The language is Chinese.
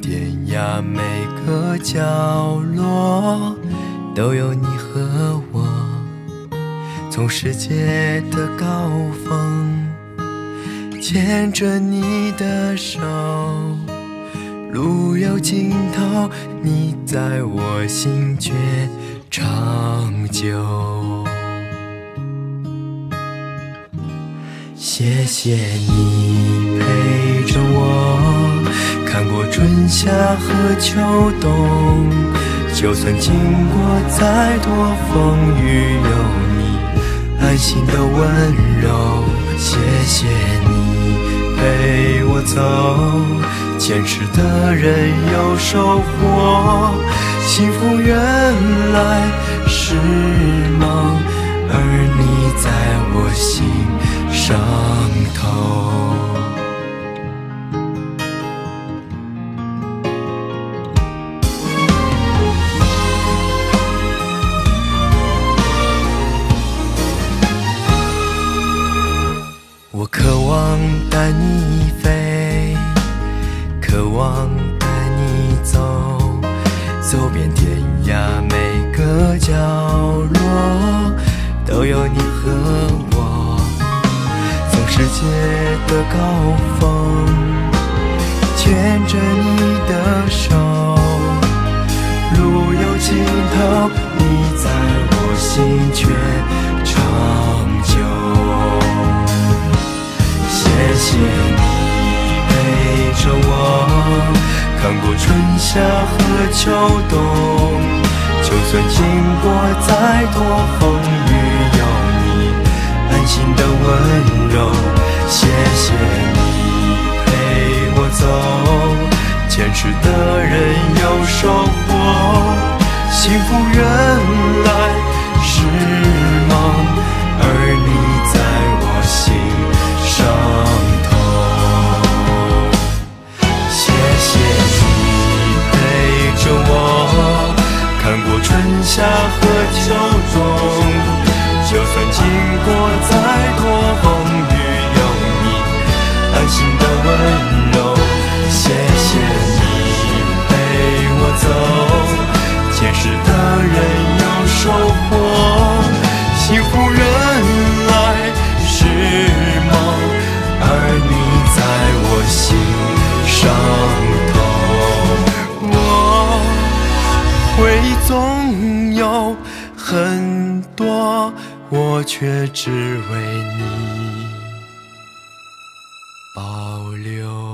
天涯每个角落都有你和我，从世界的高峰牵着你的手，路有尽头，你在我心却长久。谢谢你陪着我看过春夏和秋冬，就算经过再多风雨，有你安心的温柔。谢谢你陪我走，坚持的人有收获，幸福原来是梦，而你在我心上头。我渴望带你飞，渴望带你走，走遍天涯每个角落都有你和我，从世界的高峰牵着你的手，路有尽头，你在我心却长久。谢谢你陪着我看过春夏和秋冬，就算经过再多风雨，有你安心的温柔。谢谢你陪我走，坚持的人有收获，幸福原来是梦，而你在我心上头。谢谢你陪着我看过春夏和秋冬，就算经过再多风雨，有你安心的温柔。谢谢你陪我走，坚持的人有收获，幸福原来是梦，而你在我心上头。我会总有很多，我却只为你保留。